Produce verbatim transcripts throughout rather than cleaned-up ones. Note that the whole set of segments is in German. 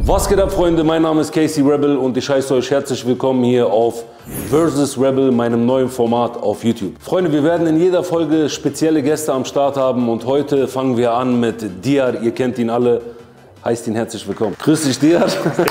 Was geht ab, Freunde? Mein Name ist Casey Rebel und ich heiße euch herzlich willkommen hier auf Versus Rebel, meinem neuen Format auf YouTube. Freunde, wir werden in jeder Folge spezielle Gäste am Start haben und heute fangen wir an mit Diyar. Ihr kennt ihn alle. Heißt ihn herzlich willkommen. Grüß dich, Diyar.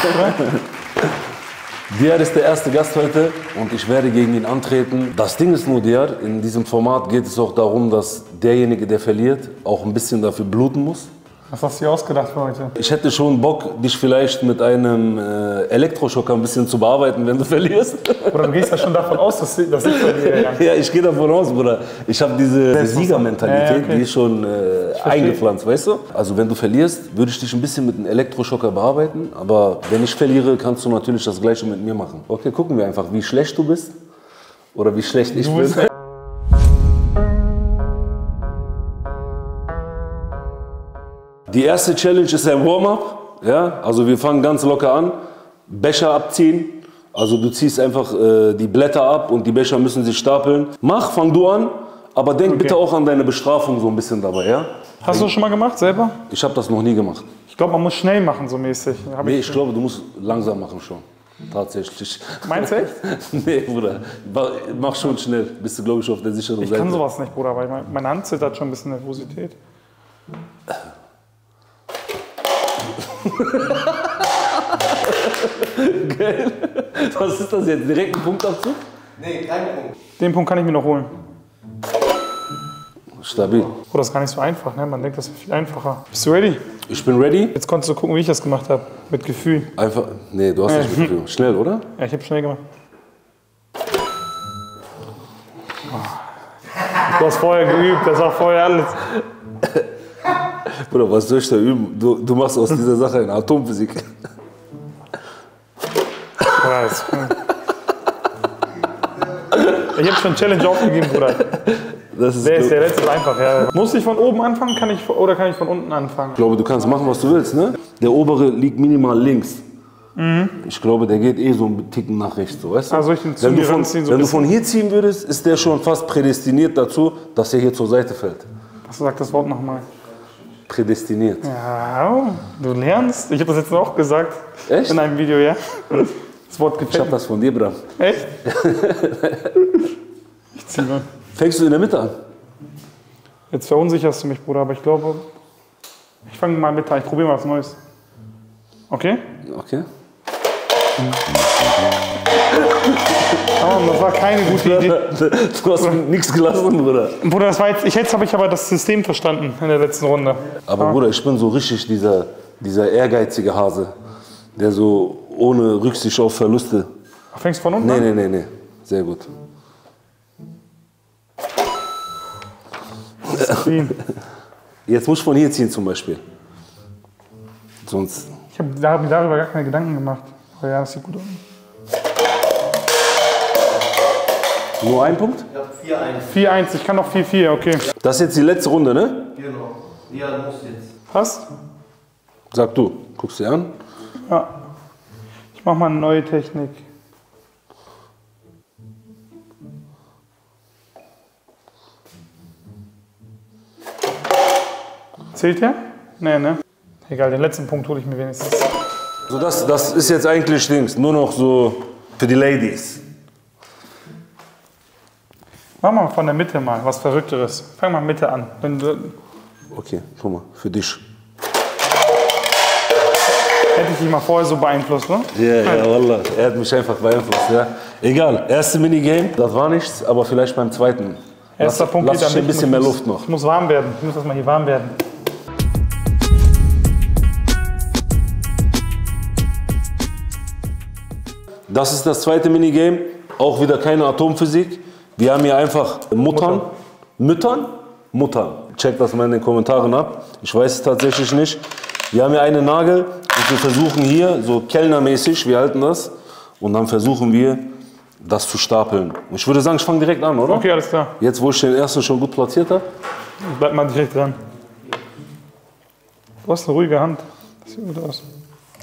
Diyar ist der erste Gast heute und ich werde gegen ihn antreten. Das Ding ist nur, Diyar, in diesem Format geht es auch darum, dass derjenige, der verliert, auch ein bisschen dafür bluten muss. Was hast du dir ausgedacht für heute? Ich hätte schon Bock, dich vielleicht mit einem äh, Elektroschocker ein bisschen zu bearbeiten, wenn du verlierst. Oder du gehst ja schon davon aus, dass, dass ich verliere. Ja, ja, ich gehe davon aus, Bruder. Ich habe diese Siegermentalität, ja, ja, okay. Die ist schon äh, eingepflanzt, weißt du? Also wenn du verlierst, würde ich dich ein bisschen mit einem Elektroschocker bearbeiten. Aber wenn ich verliere, kannst du natürlich das Gleiche mit mir machen. Okay, gucken wir einfach, wie schlecht du bist oder wie schlecht ich bin. Die erste Challenge ist ein Warm-up, ja? Also wir fangen ganz locker an, Becher abziehen, also du ziehst einfach äh, die Blätter ab und die Becher müssen sich stapeln. Mach, fang du an, aber denk okay. bitte auch an deine Bestrafung so ein bisschen dabei, ja? Hast du das schon mal gemacht, selber? Ich habe das noch nie gemacht. Ich glaube, man muss schnell machen, so mäßig. Hab nee, ich, ich glaube, du musst langsam machen schon, tatsächlich. Meinst du echt? Nee, Bruder, mach schon schnell, bist du, glaube ich, auf der sicheren ich Seite. Ich kann sowas nicht, Bruder, weil meine Hand zittert schon ein bisschen Nervosität. Geil. Was ist das jetzt? Direkt ein Punktabzug? Nee, kein Punkt. Den Punkt kann ich mir noch holen. Stabil. Oh, das ist gar nicht so einfach, ne? Man denkt, das ist viel einfacher. Bist du ready? Ich bin ready. Jetzt konntest du gucken, wie ich das gemacht habe. Mit Gefühl. Einfach. Nee, du hast nicht mit Gefühl. Schnell, oder? Ja, ich habe schnell gemacht. Du hast vorher geübt, das war vorher alles. Bruder, was soll ich da üben? Du, du machst aus dieser Sache eine Atomphysik. Was? Ich habe schon Challenge aufgegeben, Bruder. Das ist der ist der letzte einfach, ja. Muss ich von oben anfangen kann ich, oder kann ich von unten anfangen? Ich glaube, du kannst machen, was du willst, ne? Der obere liegt minimal links. Mhm. Ich glaube, der geht eh so einen Ticken nach rechts, so, weißt du? Also ich den wenn du von, ziehen, so wenn du von hier ziehen würdest, ist der schon fast prädestiniert dazu, dass er hier zur Seite fällt. Was sagt das Wort nochmal? Prädestiniert. Ja, du lernst. Ich habe das jetzt auch gesagt. Echt? In einem Video, ja. Das Wort gefällt. Ich habe das von dir, Bram. Echt? Ich zieh mal. Fängst du in der Mitte an? Jetzt verunsicherst du mich, Bruder, aber ich glaube, ich fange mal mit an. Ich probiere mal was Neues. Okay? Okay. Oh, das war keine gute Idee. Du hast nichts gelassen, Bruder. Bruder, das war jetzt, ich, jetzt habe ich aber das System verstanden in der letzten Runde. Aber ja. Bruder, ich bin so richtig dieser, dieser ehrgeizige Hase, der so ohne Rücksicht auf Verluste. Fängst du von unten nee, an? Nee, nee, nee. Sehr gut. Jetzt musst du von hier ziehen zum Beispiel. Sonst. Ich habe da hab mir darüber gar keine Gedanken gemacht. Aber ja, das sieht gut aus. Nur ein Punkt? Ja, vier eins. vier eins, ich kann noch vier vier, okay. Das ist jetzt die letzte Runde, ne? Genau. Ja, du musst jetzt. Passt? Sag du, guckst dir an. Ja. Ich mach mal eine neue Technik. Zählt der? Nee, ne? Egal, den letzten Punkt hole ich mir wenigstens. So, das, das ist jetzt eigentlich Dings, nur noch so für die Ladies. Mach mal von der Mitte mal was Verrückteres. Fang mal Mitte an. Wenn du okay, guck mal, für dich. Hätte ich dich mal vorher so beeinflusst, ne? Ja, ja, wallah. Er hat mich einfach beeinflusst, ja. Egal, erste Minigame, das war nichts, aber vielleicht beim zweiten. Erster lass, Punkt lass geht ich ein bisschen mehr Luft noch. Ich muss warm werden. Ich muss erstmal hier warm werden. Das ist das zweite Minigame. Auch wieder keine Atomphysik. Wir haben hier einfach Muttern. Mutter. Müttern? Muttern. Checkt das mal in den Kommentaren ab. Ich weiß es tatsächlich nicht. Wir haben hier einen Nagel und wir versuchen hier, so kellnermäßig, wir halten das. Und dann versuchen wir, das zu stapeln. Ich würde sagen, ich fange direkt an, oder? Okay, alles klar. Jetzt, wo ich den ersten schon gut platziert habe. Bleib mal direkt dran. Du hast eine ruhige Hand. Das sieht gut aus.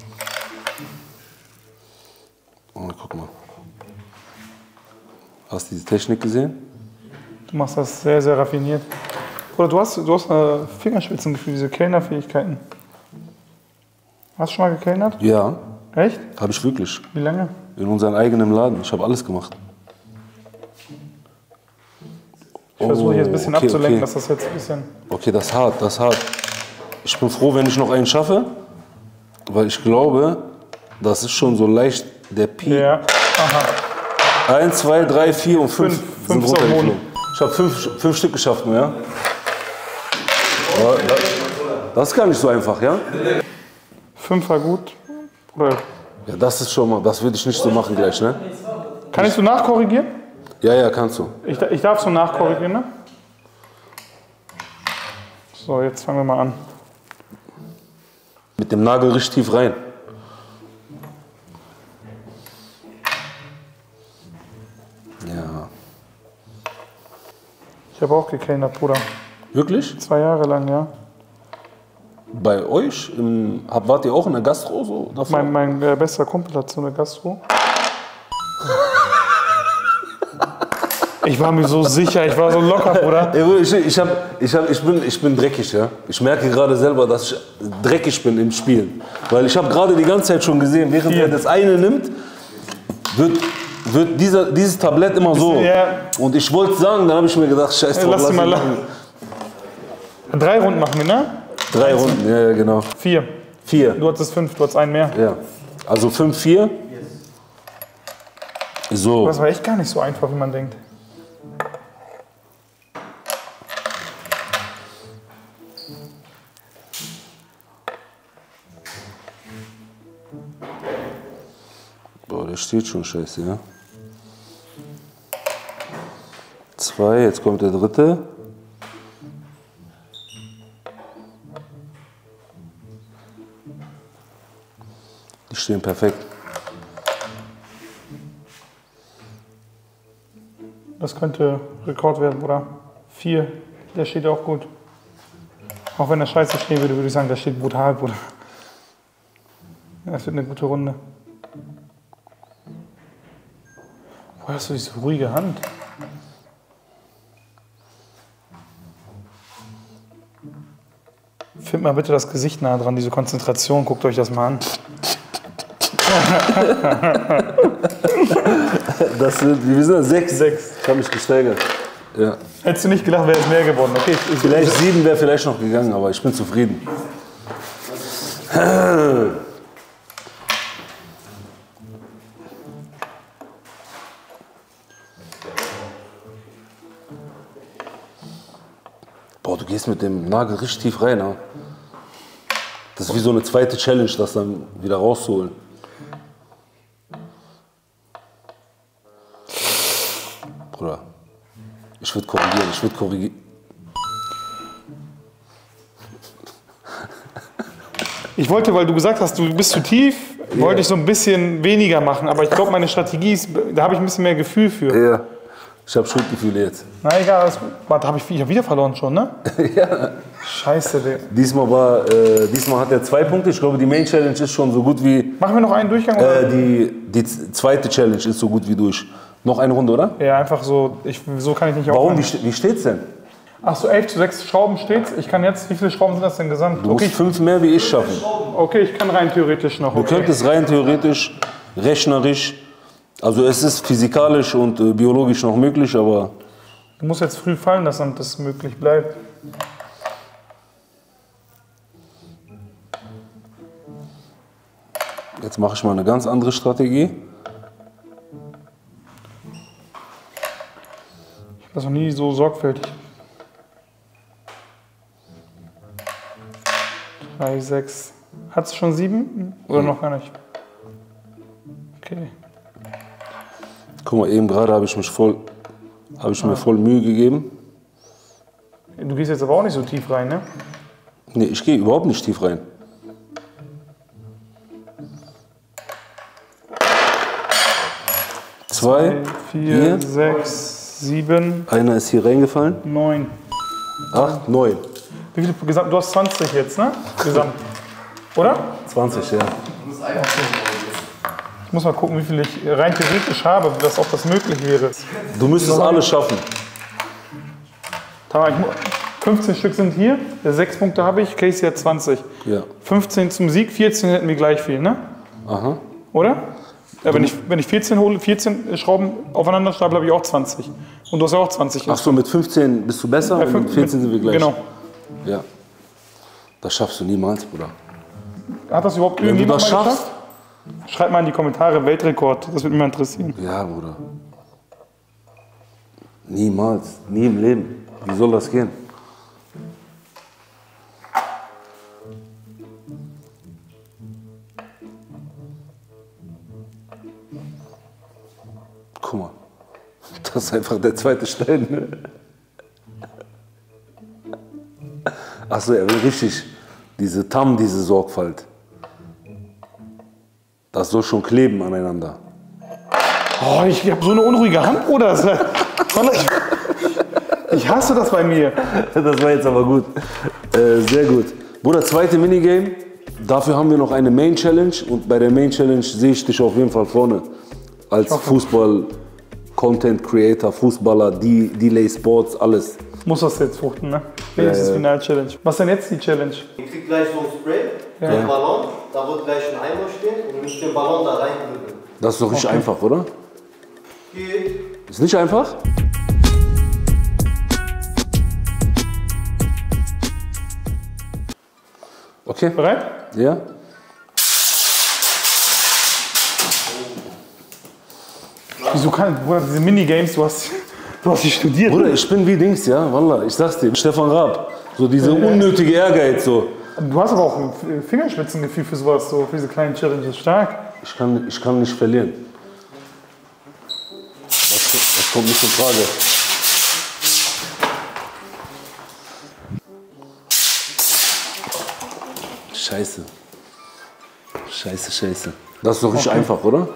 Oh, guck mal. Hast du diese Technik gesehen? Du machst das sehr, sehr raffiniert. Oder du hast, du hast äh, Fingerspitzengefühl, diese Kellnerfähigkeiten. Hast du schon mal gekellnert? Ja, Echt? habe ich wirklich. Wie lange? In unserem eigenen Laden. Ich habe alles gemacht. Ich versuche jetzt ein bisschen okay, abzulenken, okay. dass das jetzt ein bisschen... Okay, das ist hart, das ist hart. Ich bin froh, wenn ich noch einen schaffe, weil ich glaube, das ist schon so leicht der Pi. Ja, aha. Eins, zwei, drei, vier und fünf, Fünf, sind fünf ist auf dem runtergeflogen. Ich habe fünf, fünf Stück geschafft nur, ja? Aber das, das ist gar nicht so einfach, ja? Fünf war gut. Oder Ja, das ist schon mal, das würde ich nicht so machen gleich, ne? kann ich so nachkorrigieren? Ja, ja, kannst du. Ich, ich darf so nachkorrigieren, ne? So, jetzt fangen wir mal an. Mit dem Nagel richtig tief rein. Ja. Ich habe auch gekellnert, Bruder. Wirklich? Zwei Jahre lang, ja. Bei euch? Im, hab- wart ihr auch in der Gastro so davor? Mein, mein äh, bester Kumpel hat so eine Gastro. Ich war mir so sicher, ich war so locker, Bruder. Ey, Bruder, ich, ich, hab, ich, hab, ich, bin, ich bin dreckig, ja. Ich merke gerade selber, dass ich dreckig bin im Spielen. Weil ich habe gerade die ganze Zeit schon gesehen, während Hier. er das eine nimmt, wird, wird dieser, dieses Tablett immer so. Ja. Und ich wollte sagen, dann habe ich mir gedacht, scheiß drauf, Lass sie ihn mal machen. Drei Runden machen wir, ne? Drei Runden, ja, ja, genau. Vier. Vier. Du hattest fünf, du hattest einen mehr. Ja. Also fünf, vier. So. Das war echt gar nicht so einfach, wie man denkt. Boah, der steht schon scheiße, ja. Zwei, jetzt kommt der dritte. Die stehen perfekt. Das könnte Rekord werden, Bruder. Vier, der steht auch gut. Auch wenn der scheiße stehen würde, würde ich sagen, der steht brutal, Bruder. Das wird eine gute Runde. Woher hast du diese ruhige Hand? Find mal bitte das Gesicht nah dran, diese Konzentration. Guckt euch das mal an. Das sind, wie sind das? Sechs. Sechs. Ich habe mich gesteigert. Ja. Hättest du nicht gedacht, wäre es mehr geworden. Okay, ich, ich, Vielleicht sieben wäre vielleicht noch gegangen, aber ich bin zufrieden. Boah, du gehst mit dem Nagel richtig tief rein. Ne? Das ist wie so eine zweite Challenge, das dann wieder rauszuholen. Bruder, ich würde korrigieren, ich würde korrigieren. Ich wollte, weil du gesagt hast, du bist zu tief, Ja. wollte ich so ein bisschen weniger machen. Aber ich glaube, meine Strategie ist, da habe ich ein bisschen mehr Gefühl für. Ja, ich habe Schuldgefühle jetzt. Na egal, alles gut. Warte, habe ich, ich hab wieder verloren schon, ne? Ja. Scheiße, Digga. Diesmal, war, äh, diesmal hat er zwei Punkte. Ich glaube, die Main Challenge ist schon so gut wie. Machen wir noch einen Durchgang? Oder? Äh, die, die z- zweite Challenge ist so gut wie durch. Noch eine Runde, oder? Ja, einfach so, ich, so kann ich nicht Warum? Wie, aufhören. ste- wie steht's denn? Ach so, elf zu sechs Schrauben steht's. Ich kann jetzt, wie viele Schrauben sind das denn gesamt? Du musst Okay, fünf mehr wie ich schaffen. okay, ich kann rein theoretisch noch. Du Okay. könntest rein theoretisch, rechnerisch, also es ist physikalisch und äh, biologisch noch möglich, aber Du musst jetzt früh fallen lassen, damit das möglich bleibt. jetzt mache ich mal eine ganz andere Strategie. Ich war das noch nie so sorgfältig. drei, sechs. Hat es schon sieben? Oder noch gar nicht? Okay. Guck mal, eben gerade habe ich mich voll, habe ich mir voll Mühe gegeben. Du gehst jetzt aber auch nicht so tief rein, ne? Nee, ich gehe überhaupt nicht tief rein. Zwei, vier, vier, sechs, sieben, einer ist hier reingefallen. neun. Acht, neun. Wie viele gesamt? Du hast zwanzig jetzt, ne? Gesamt. Oder? zwanzig, ja. Ich muss mal gucken, wie viel ich rein theoretisch habe, dass auch das möglich wäre. Du müsstest alles schaffen. Tamara, ich mu- fünfzehn Stück sind hier, sechs Punkte habe ich, Casey hat zwanzig. Ja. fünfzehn zum Sieg, vierzehn hätten wir gleich viel, ne? Aha. Oder? Ja, wenn, ich, wenn ich vierzehn hole, vierzehn Schrauben aufeinander stapel, habe ich auch zwanzig. Und du hast ja auch zwanzig. Ach so, mit fünfzehn bist du besser Ja, und fünf- mit vierzehn sind wir gleich. Genau. Ja. Das schaffst du niemals, Bruder. Hat das überhaupt Wenn du irgendjemand das mal schaffst, geschafft? Schreibt mal in die Kommentare, Weltrekord, das würde mich mal interessieren. ja, Bruder. Niemals, nie im Leben. Wie soll das gehen? Guck mal, das ist einfach der zweite Stein. Ne? Achso, er will richtig diese Tam, diese Sorgfalt. Das soll schon kleben aneinander. Oh, ich habe so eine unruhige Hand, Bruder. Das war- ich, ich hasse das bei mir. Das war jetzt aber gut. Äh, sehr gut. Bruder, zweite Minigame. Dafür haben wir noch eine Main Challenge. Und bei der Main Challenge sehe ich dich auf jeden Fall vorne. Als Fußball-Content-Creator, Fußballer, D- Delay Sports, alles. Muss das jetzt fruchten, ne? Wenigstens ja. Final-Challenge. Was ist denn jetzt die Challenge? Ihr kriegt gleich so ein Spray, so einen Ballon, da wird gleich ein Eimer stehen und ihr müsst den Ballon da reindrücken. Das ist doch richtig einfach, oder? Geht. Ist nicht einfach? Okay. Bereit? Ja? Wieso kann Bruder, diese Minigames, du hast, du hast die studiert. Bruder, ich bin wie Dings, ja? Wallah, ich sag's dir. Stefan Raab. So diese unnötige Ehrgeiz, so. Du hast aber auch ein Fingerspitzengefühl für sowas, so für diese kleinen Challenges. Stark. Ich kann, ich kann nicht verlieren. Das, das kommt nicht in Frage. Scheiße. Scheiße, scheiße. Das ist doch richtig Okay. einfach, oder?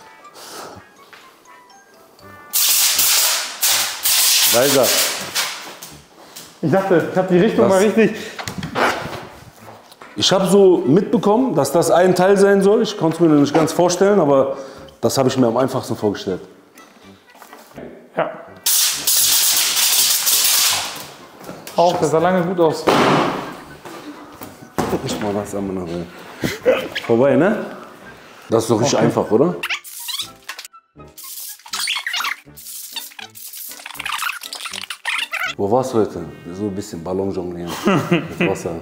Leiser. Ich dachte, ich habe die Richtung Was? mal richtig. Ich habe so mitbekommen, dass das ein Teil sein soll. Ich konnte es mir nicht ganz vorstellen, aber das habe ich mir am einfachsten vorgestellt. Ja. Auch, das sah lange gut aus. Ich mach das einmal noch. Vorbei, ne? Das ist doch richtig einfach, oder? Wo warst du heute? So ein bisschen Ballon jonglieren mit Wasser.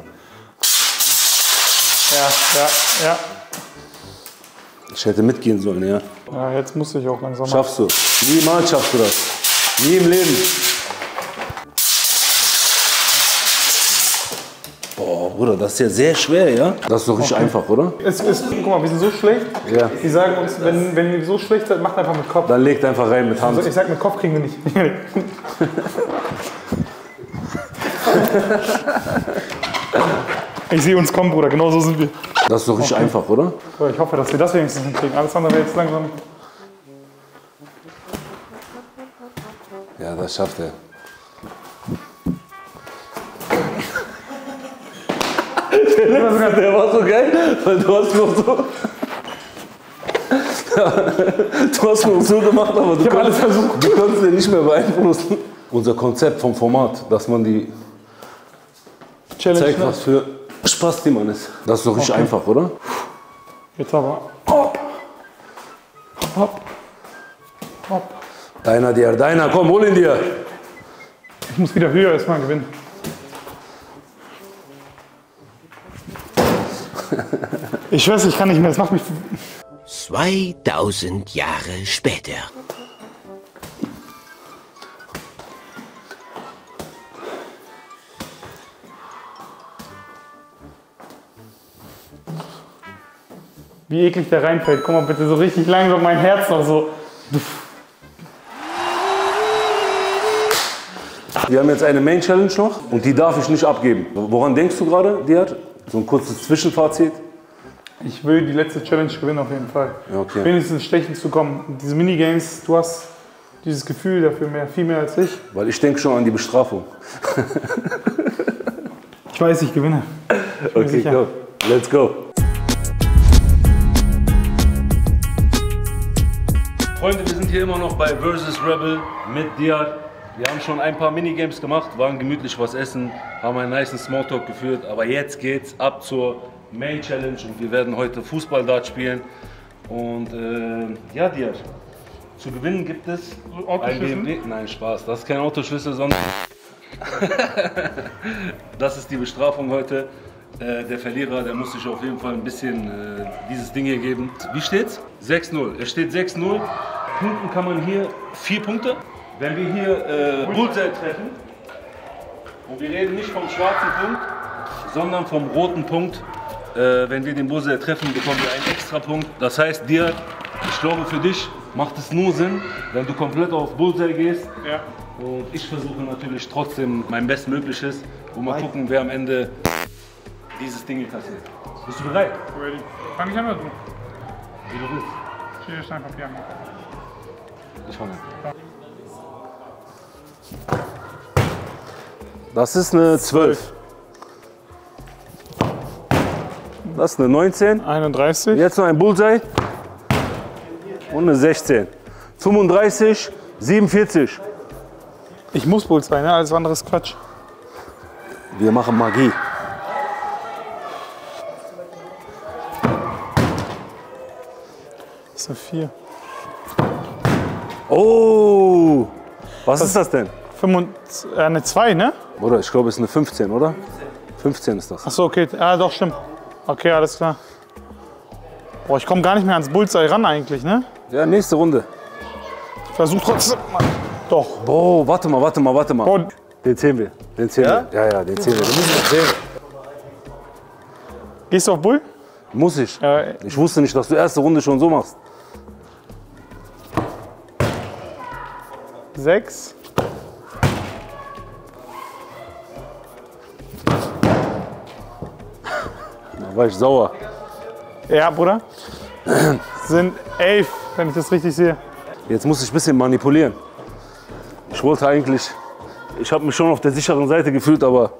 Ja, ja, ja. Ich hätte mitgehen sollen, ja. Ja, jetzt muss ich auch langsam mal. Schaffst du. Niemals schaffst du das. Nie im Leben. Boah, Bruder, das ist ja sehr schwer, ja? Das ist doch richtig einfach, oder? Es ist, guck mal, wir sind so schlecht. Ja. Die sagen uns, wenn, wenn ihr so schlecht seid, macht einfach mit Kopf. Dann legt einfach rein mit Hand. Also ich sag, mit Kopf kriegen wir nicht. Ich sehe uns kommen, Bruder, genau so sind wir. Das ist doch richtig einfach, oder? Aber ich hoffe, dass wir das wenigstens hinkriegen. Alles andere wäre jetzt langsam. Ja, das schafft er. Der war so geil, weil du hast noch so. Du hast noch so gemacht, aber du Ich habe alles konntest, versucht. du konntest den nicht mehr beeinflussen. Unser Konzept vom Format, dass man die Challenge. zeigt, Ne? was für Spaß die man ist. Das ist doch richtig Okay. einfach, oder? Jetzt aber. Hopp. Hopp. Hopp. Deiner, dir, deiner, komm, hol ihn dir. Ich muss wieder höher erstmal gewinnen. Ich weiß, ich kann nicht mehr. Das macht mich. zweitausend Jahre später. Wie eklig der reinfällt. Guck mal bitte, so richtig langsam mein Herz noch so. Wir haben jetzt eine Main Challenge noch und die darf ich nicht abgeben. Woran denkst du gerade, Diat? So ein kurzes Zwischenfazit. Ich will die letzte Challenge gewinnen auf jeden Fall. Ja, okay. Wenigstens stechen zu kommen. Und diese Minigames, du hast dieses Gefühl dafür mehr, viel mehr als ich. Weil ich denke schon an die Bestrafung. Ich weiß, ich gewinne. Ich bin mir Okay, sicher. go. Let's go. Freunde, wir sind hier immer noch bei Versus Rebel mit Diat. Wir haben schon ein paar Minigames gemacht, waren gemütlich was essen, haben einen nice Smalltalk geführt, aber jetzt geht's ab zur Main Challenge und wir werden heute Fußball-Dart spielen. Und äh, ja, Diaz, zu gewinnen gibt es ein B M W. Nein, Spaß, das ist kein Autoschlüssel, sondern das ist die Bestrafung heute. Äh, der Verlierer, der muss sich auf jeden Fall ein bisschen äh, dieses Ding hier geben. Wie steht's? sechs null. Es steht sechs null. Punkten kann man hier vier Punkte. Wenn wir hier äh, Bullseye treffen, und wir reden nicht vom schwarzen Punkt, sondern vom roten Punkt, äh, wenn wir den Bullseye treffen, bekommen wir einen extra Punkt. Das heißt, dir, ich glaube für dich macht es nur Sinn, wenn du komplett auf Bullseye gehst. Ja. Und ich versuche natürlich trotzdem mein Bestmögliches und mal gucken, wer am Ende dieses Ding kassiert. Bist du bereit? Ready. Fang ich an oder du? Wie du willst. Hier Stein, Papier an. Ich fange an. Das ist eine zwölf. Das ist eine neunzehn. einunddreißig. Jetzt noch ein Bullseye. Und eine sechzehn. fünfunddreißig, siebenundvierzig. Ich muss Bullseye, ne? Alles andere ist Quatsch. Wir machen Magie. Das ist eine vier. Oh! Was ist das denn? fünfundzwanzig, äh, eine zwei, ne? Oder ich glaube, es ist eine fünfzehn, oder? fünfzehn ist das. Achso, okay. Ja, doch, stimmt. Okay, alles klar. Boah, ich komme gar nicht mehr ans Bullseye ran eigentlich, ne? Ja, nächste Runde. Ich versuch trotzdem. Doch. Oh, warte mal, warte mal, warte mal. Boah. Den zählen wir. Den zählen Ja? wir. Ja, ja, den zählen wir. Den müssen wir zählen. Gehst du auf Bull? Muss ich. Ja. Ich wusste nicht, dass du erste Runde schon so machst. Sechs. Da war ich sauer. Ja, Bruder. Sind elf, wenn ich das richtig sehe. Jetzt muss ich ein bisschen manipulieren. Ich wollte eigentlich, ich habe mich schon auf der sicheren Seite gefühlt, aber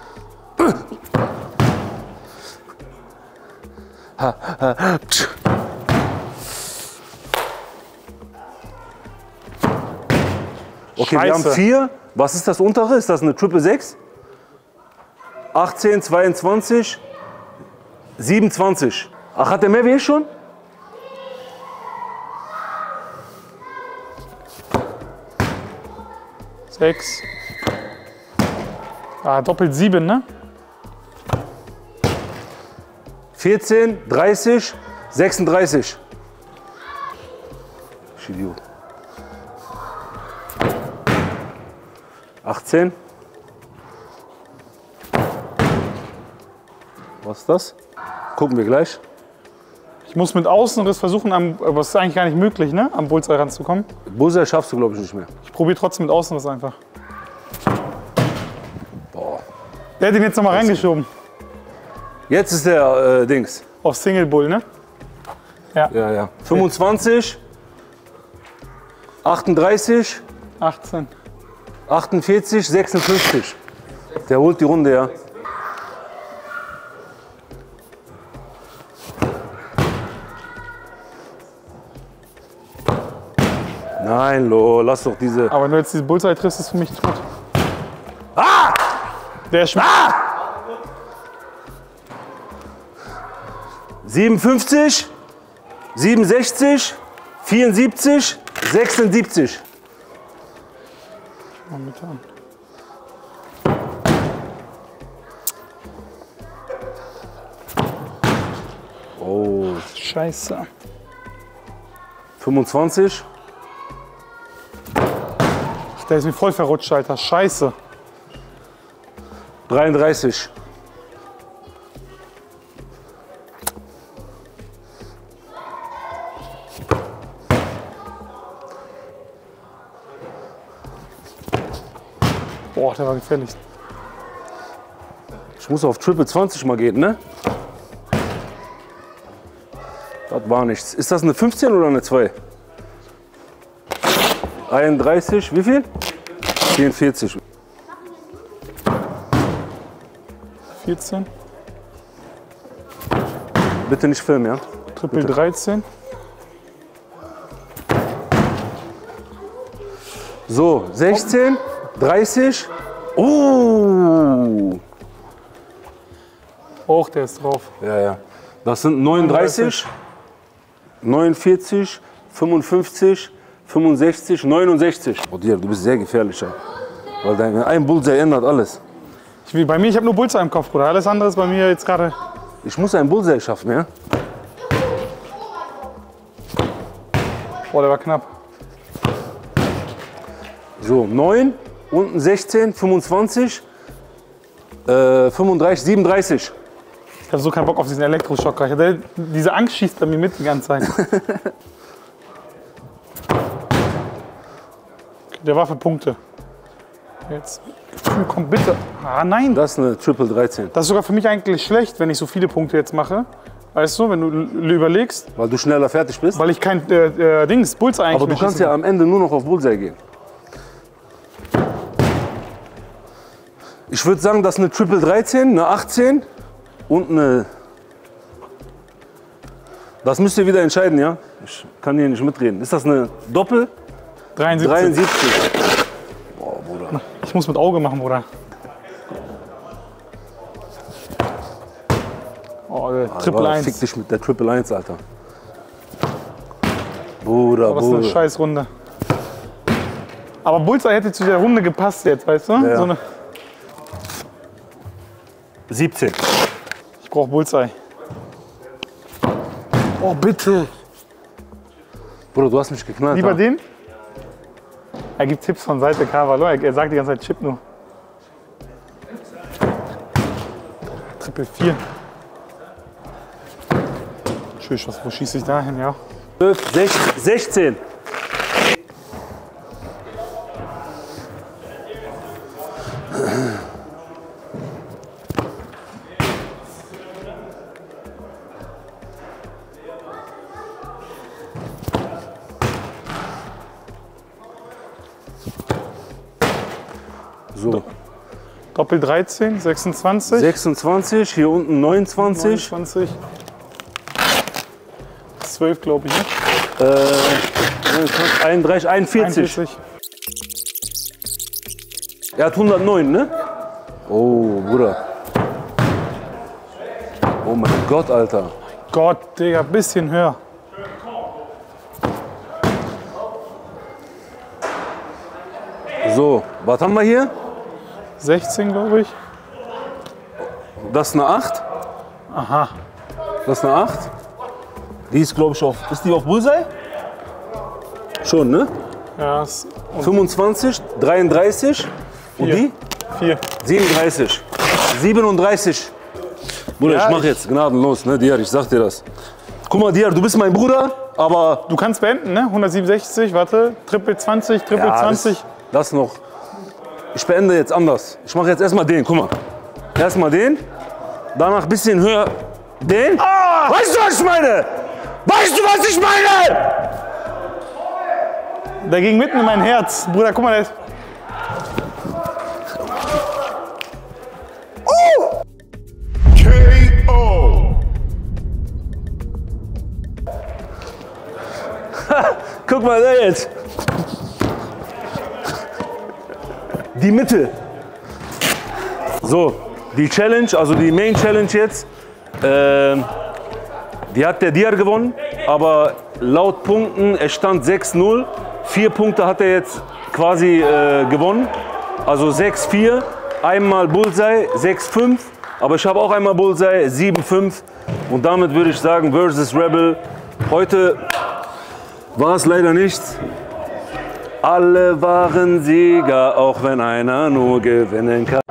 okay, wir haben Scheiße. vier. Was ist das untere? Ist das eine Triple sechs? achtzehn, zweiundzwanzig, siebenundzwanzig. Ach, hat der mehr wie ich schon? Sechs. Ah, doppelt sieben, ne? vierzehn, dreißig, sechsunddreißig. Ich Idiot. achtzehn. Was ist das? Gucken wir gleich. Ich muss mit Außenriss versuchen, am, aber es ist eigentlich gar nicht möglich, ne? Am Bullseye ranzukommen. Bullseye schaffst du, glaube ich, nicht mehr. Ich probiere trotzdem mit Außenriss einfach. Boah. Der hat ihn jetzt nochmal reingeschoben. Jetzt ist der äh, Dings. Auf Single Bull, ne? Ja, ja. fünfundzwanzig, achtunddreißig, achtzehn. achtundvierzig, sechsundfünfzig. Der holt die Runde, ja. Nein, Lo, lass doch diese. Aber wenn du jetzt diese Bullseye triffst, ist für mich tot. Ah! Der ist ah! siebenundfünfzig, siebenundsechzig, vierundsiebzig, sechsundsiebzig. Momentan. Oh. Scheiße. fünfundzwanzig. Ach, der ist mir voll verrutscht, Alter. Scheiße. dreiunddreißig. Boah, der war gefährlich. Ich muss auf Triple zwanzig mal gehen, ne? Das war nichts. Ist das eine fünfzehn oder eine zwei? einunddreißig, wie viel? vierundvierzig. vierzehn. Bitte nicht filmen, ja? Triple dreizehn. So, sechzehn, dreißig. Oh. Hoch, der ist drauf. Ja, ja. Das sind neununddreißig, neunundvierzig, fünfundfünfzig, fünfundsechzig, neunundsechzig. Oh, Dir, du bist sehr gefährlicher. Weil dein ein Bullseye ändert alles. Ich will, bei mir, ich habe nur Bullseye im Kopf, Bruder. Alles andere ist bei mir jetzt gerade. Ich muss einen Bullseye schaffen, ja? Boah, der war knapp. So, neun, unten sechzehn, fünfundzwanzig, äh, fünfunddreißig, siebenunddreißig. Ich habe so keinen Bock auf diesen Elektroschocker. Ich hatte, diese Angst schießt bei mir mit die ganze Zeit. Der war für Punkte. Jetzt. Komm bitte. Ah nein. Das ist eine Triple dreizehn. Das ist sogar für mich eigentlich schlecht, wenn ich so viele Punkte jetzt mache. Weißt du, wenn du überlegst. Weil du schneller fertig bist. Weil ich kein äh, äh, Dings, Bullseye eigentlich. Aber du kannst ja am Ende nur noch auf Bullseye gehen. Ich würde sagen, das ist eine Triple dreizehn, eine achtzehn und eine. Das müsst ihr wieder entscheiden, ja? Ich kann hier nicht mitreden. Ist das eine Doppel? dreiundsiebzig. dreiundsiebzig. Boah, Bruder. Ich muss mit Auge machen, Bruder. Oh, der Triple eins. Fick dich mit der Triple eins, Alter. Bruder, oh, das ist Bruder. eine scheiß Runde. Aber Bullseye hätte zu der Runde gepasst jetzt, weißt du? Ja. So eine siebzehn. ich brauche Bullseye. Oh, bitte. Bruder, du hast mich geknallt. Lieber ja. den? Er gibt Tipps von Seite Carvalho. Er sagt die ganze Zeit Chip nur. Triple vier. Tschüss, was, wo schieße ich da hin, ja? zwölf, sechzehn. So. Doppel dreizehn, sechsundzwanzig. sechsundzwanzig, hier unten neunundzwanzig. neunundzwanzig. zwölf, glaube ich, ne? Äh, einunddreißig, einundvierzig. einundvierzig. Er hat hundertneun, ne? Oh, Bruder. Oh mein Gott, Alter. Gott, Digga, bisschen höher. So, was haben wir hier? sechzehn, glaube ich. Das ist eine acht. Aha. Das ist eine acht. Die ist, glaube ich, auf. Ist die auf Bullseye? Schon, ne? Ja, ist fünfundzwanzig, dreiunddreißig. Und Vier. die? vier. siebenunddreißig. siebenunddreißig. Bruder, Ja, ich mach ich- jetzt gnadenlos, ne, Diar, ich sag dir das. Guck mal, Diar, du bist mein Bruder, aber. Du kannst beenden, ne? hundertsiebenundsechzig, warte. Triple zwanzig, Triple Ja, zwanzig. Das, das noch. Ich beende jetzt anders. Ich mache jetzt erstmal den, guck mal. Erstmal den, danach ein bisschen höher den. Ah! Weißt du, was ich meine? Weißt du, was ich meine? Der ging mitten in mein Herz. Bruder, guck mal, der ist. K O Guck mal, da jetzt. Die Mitte. So, die Challenge, also die Main Challenge jetzt, ähm, die hat der Diar gewonnen, aber laut Punkten, es stand sechs null. Vier Punkte hat er jetzt quasi äh, gewonnen, also sechs vier. Einmal Bullseye, sechs fünf, aber ich habe auch einmal Bullseye, sieben fünf. Und damit würde ich sagen, versus Rebel. Heute war es leider nichts. Alle waren Sieger, auch wenn einer nur gewinnen kann.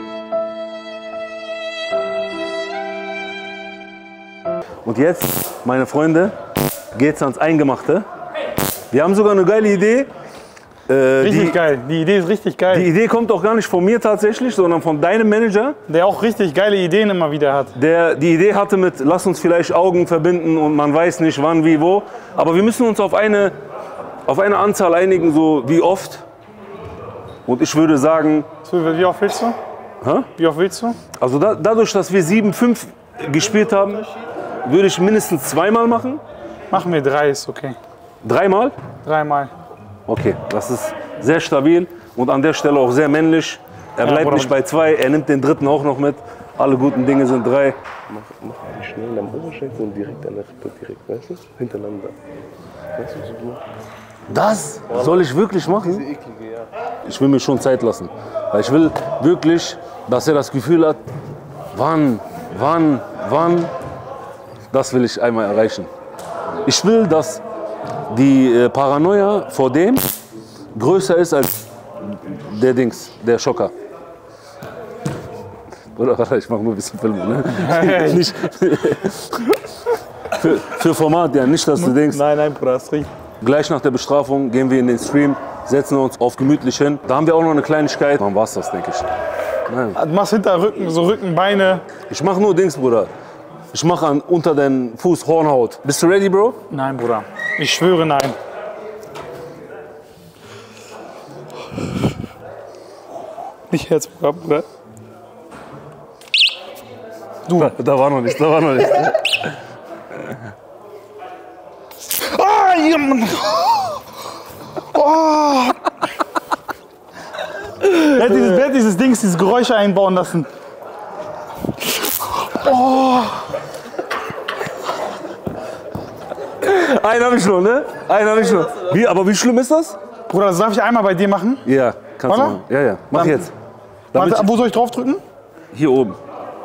Und jetzt, meine Freunde, geht's ans Eingemachte. Wir haben sogar eine geile Idee. Äh, Richtig die, geil. Die Idee ist richtig geil. die Idee kommt auch gar nicht von mir tatsächlich, sondern von deinem Manager, Der auch richtig geile Ideen immer wieder hat. der die Idee hatte mit, lass uns vielleicht Augen verbinden und man weiß nicht wann, wie, wo. Aber wir müssen uns auf eine, auf eine Anzahl einigen, so wie oft. Und ich würde sagen, So, wie oft willst du? hä? Wie oft willst du? Also da, dadurch, dass wir sieben fünf gespielt haben, würde ich mindestens zweimal machen. Machen wir drei, ist okay. Dreimal? Dreimal. Okay, das ist sehr stabil. und an der Stelle auch sehr männlich. Er Ja, bleibt Bruder, nicht bei zwei, er nimmt den dritten auch noch mit. Alle guten Dinge sind drei. Mach, mach die schnell am Oberschenkel und direkt an der Rippe, direkt, weißt du? Hintereinander. Weißt du, was du machst? Das soll ich wirklich machen? Eklige, ja. Ich will mir schon Zeit lassen. Weil ich will wirklich, dass er das Gefühl hat, wann, wann, wann, das will ich einmal erreichen. Ich will, dass die äh, Paranoia vor dem größer ist als der Dings, der Schocker. Oder warte, ich mach nur ein bisschen Film, ne? Nicht für, für Format, ja, nicht, dass du denkst. Nein, nein, Bruder, das riecht. Gleich nach der Bestrafung gehen wir in den Stream, setzen uns auf gemütlich hin. Da haben wir auch noch eine Kleinigkeit. Dann war's das, denke ich. Nein. Du machst hinter Rücken, so Rücken, Beine. Ich mach nur Dings, Bruder. Ich mach an unter den Fuß Hornhaut. Bist du ready, Bro? Nein, Bruder. Ich schwöre, nein. Nicht jetzt, Bruder, Bruder. Du. Da, da war noch nichts, da war noch nichts. Ah, ja, Mann. Oh. Wer hat dieses, wer hat dieses Dings, dieses Geräusche einbauen lassen? Oh. Einen hab ich noch, ne? Einen hab ich noch. Wie, aber wie schlimm ist das? Bruder, das darf ich einmal bei dir machen? Ja, kannst du Warte. machen. Ja, ja. Mach Dann- jetzt. Damit Warte, wo soll ich drauf drücken? ich, hier oben.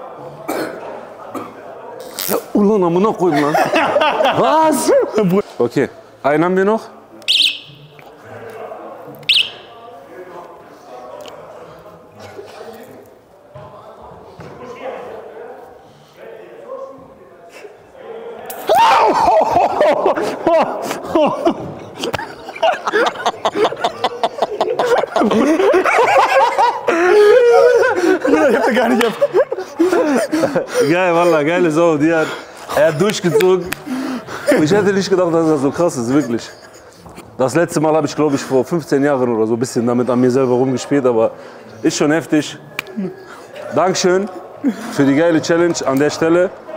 Ja, Ulan, aber noch ruhig, Mann. Was? Okay, einen haben wir noch. Bruder, ich hab den gar nicht ab. Geil, Wallah, geile Sau. Die hat, er hat durchgezogen. Ich hätte nicht gedacht, dass das so krass ist, wirklich. Das letzte Mal habe ich, glaube ich, vor fünfzehn Jahren oder so ein bisschen damit an mir selber rumgespielt, aber ist schon heftig. Dankeschön für die geile Challenge an der Stelle.